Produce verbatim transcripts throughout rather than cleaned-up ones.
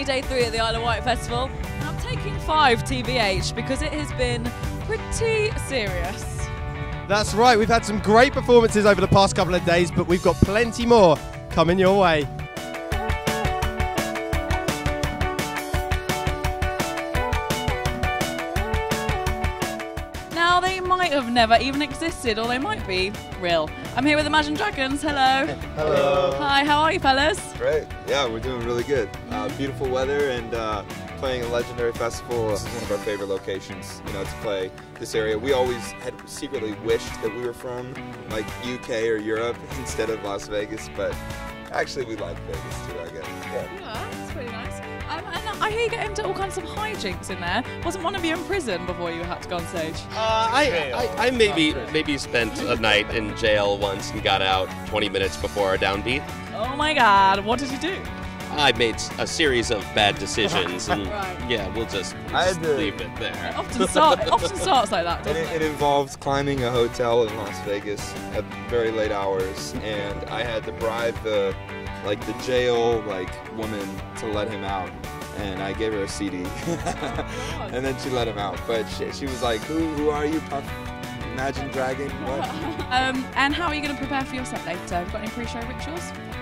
day three at the Isle of Wight Festival, and I'm taking five T B H because it has been pretty serious. That's right, we've had some great performances over the past couple of days, but we've got plenty more coming your way. Now, they might have never even existed, or they might be real. I'm here with Imagine Dragons. Hello. Hello. Hi, how are you, fellas? Great. Yeah, we're doing really good. Uh, beautiful weather and uh, playing a legendary festival. This is one of our favorite locations, you know, to play this area. We always had secretly wished that we were from like U K or Europe instead of Las Vegas, but actually we like Vegas too, I guess. Yeah. Yeah, that's pretty nice. Um, and I hear you get into all kinds of hijinks in there. Wasn't one of you in prison before you had to go on stage? Uh, I, I, I maybe maybe spent a night in jail once and got out twenty minutes before a downbeat. Oh my God, what did you do? I made a series of bad decisions, and Right. yeah, we'll just, we'll I just had to- leave it there. Often, start, often starts like that, And doesn't it, it? it involved climbing a hotel in Las Vegas at very late hours, and I had to bribe the like the jail like woman to let him out, and I gave her a C D, and then she let him out. But she, she was like, "Who who are you, Puff? Imagine Dragon? What?" Um, and how are you going to prepare for your set later? Have you got any pre-show rituals?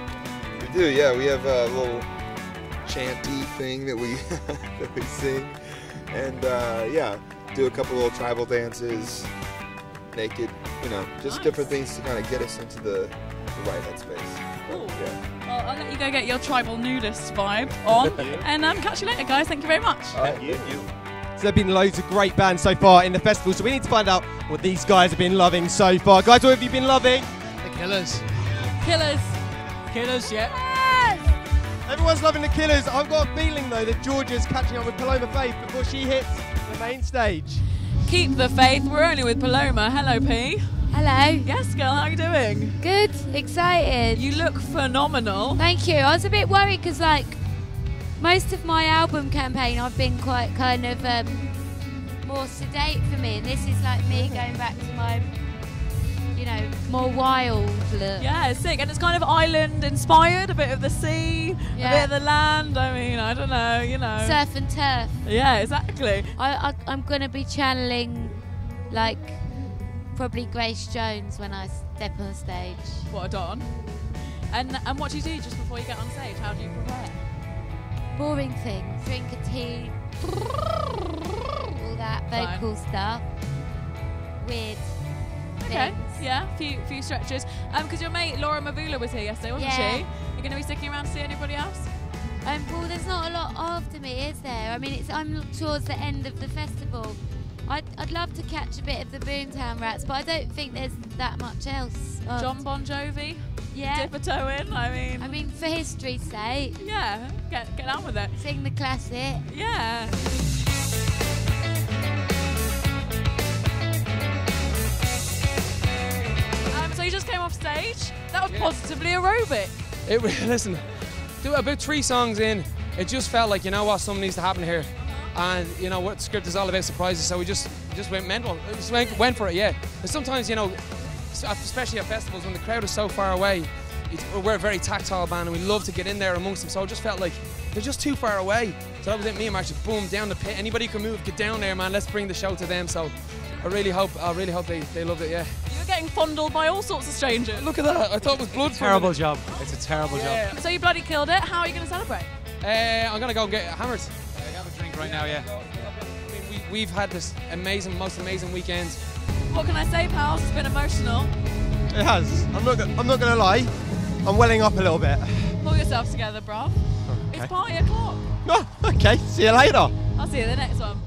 We do, yeah. We have a little chanty thing that we that we sing, and uh, yeah, do a couple little tribal dances, naked, you know, just Nice. different things to kind of get us into the, the right headspace. But, Cool. yeah. Well, I'll let you go get your tribal nudist vibe on. And um, catch you later, guys. Thank you very much. All right, thank you. So there have been loads of great bands so far in the festival, so we need to find out what these guys have been loving so far. Guys, what have you been loving? The Killers. Killers. Killers, yeah. Everyone's loving the Killers. I've got a feeling though that Georgia's catching up with Paloma Faith before she hits the main stage. Keep the faith. We're only with Paloma. Hello, P. Hello. Yes, girl. How are you doing? Good. Excited. You look phenomenal. Thank you. I was a bit worried because, like, most of my album campaign, I've been quite kind of um, more sedate for me, and this is like me going back to my, you know, more wild look. Yeah, it's sick. And it's kind of island inspired, a bit of the sea, Yeah. a bit of the land. I mean, I don't know, you know. Surf and turf. Yeah, exactly. I, I, I'm going to be channeling, like, probably Grace Jones when I step on stage. What a don. And and what do you do just before you get on stage? How do you prepare? Boring things. Drink a tea. All that Fine. vocal stuff. Weird Okay. things. Yeah, a few few stretches. Um, because your mate Laura Mavula was here yesterday, wasn't Yeah. she? You're going to be sticking around to see anybody else? Um, well, there's not a lot after me, is there? I mean, it's I'm towards the end of the festival. I'd, I'd love to catch a bit of the Boomtown Rats, but I don't think there's that much else. on. John Bon Jovi? Yeah. Dip a toe in? I mean, I mean, for history's sake, yeah, get, get on with it. sing the classic. Yeah. Um, so you just came off stage? That was positively aerobic. It, listen, do about three songs in, it just felt like, you know what, something needs to happen here. And, you know, what script is all about surprises, so we just just went mental. Just went, went for it, yeah. But sometimes, you know, especially at festivals, when the crowd is so far away, it's, we're a very tactile band and we love to get in there amongst them, so it just felt like they're just too far away. So that was it, me and Mark just boom, down the pit. Anybody who can move, get down there, man, let's bring the show to them. So I really hope, I really hope they, they loved it, yeah. You were getting fondled by all sorts of strangers. Look at that, I thought it was blood. Terrible job. It's a terrible Yeah. So you bloody killed it. How are you going to celebrate? Uh, I'm gonna go get hammered. job. I have a drink right now, yeah. We, we've had this amazing, most amazing weekend. What can I say, pals? It's been emotional. It has. I'm not. go- I'm not going to lie. I'm welling up a little bit. Pull yourself together, bruv. It's party o'clock. Oh, okay. See you later. I'll see you in the next one.